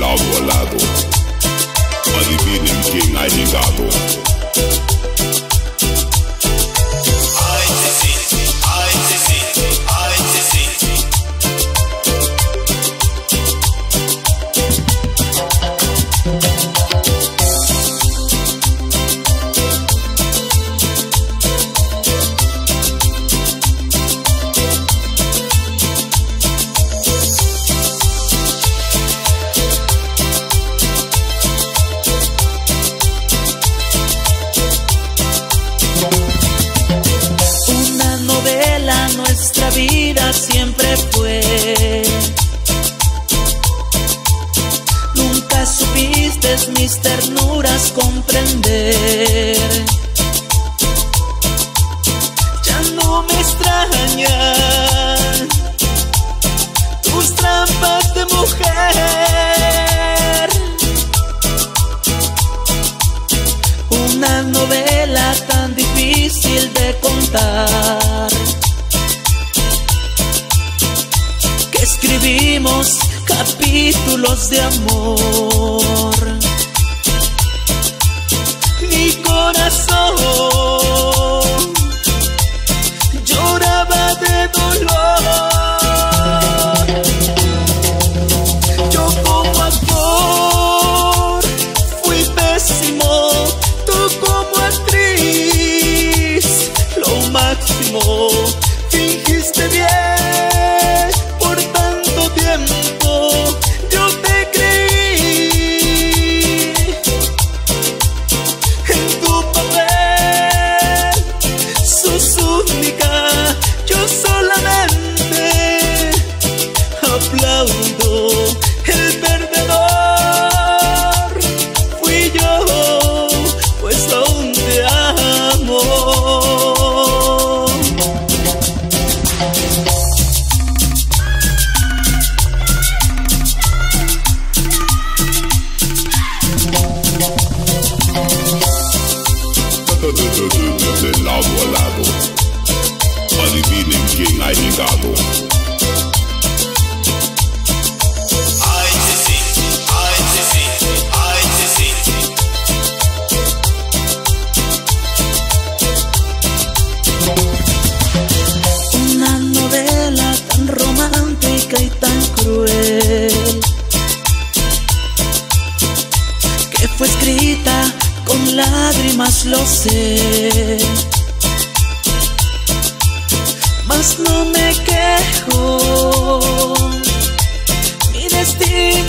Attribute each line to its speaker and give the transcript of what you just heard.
Speaker 1: lado a lado. Adivinen quién ha llegado.
Speaker 2: Ay, sí, sí, ay, sí, sí, ay, sí, sí.
Speaker 3: Nuestra vida siempre fue. Nunca supiste mis ternuras comprender. Ya no me extrañan tus trampas de mujer. Una novela tan difícil de contar. Escribimos capítulos de amor. Mi corazón lloraba de dolor. Yo como actor fui pésimo, tú como actriz lo máximo. Fingiste bien por tanto tiempo, yo te creí. En tu papel sos única, yo solamente aplaudo. El perdedor fui yo, pues aún te amo.
Speaker 1: De lado a lado, adivinen quién ha llegado.
Speaker 2: Ay, sí, sí, ay, sí, sí, ay, sí,
Speaker 3: sí. Una novela tan romántica y tan cruel, que fue escrita con lágrimas, lo sé, mas no me quejo. Mi destino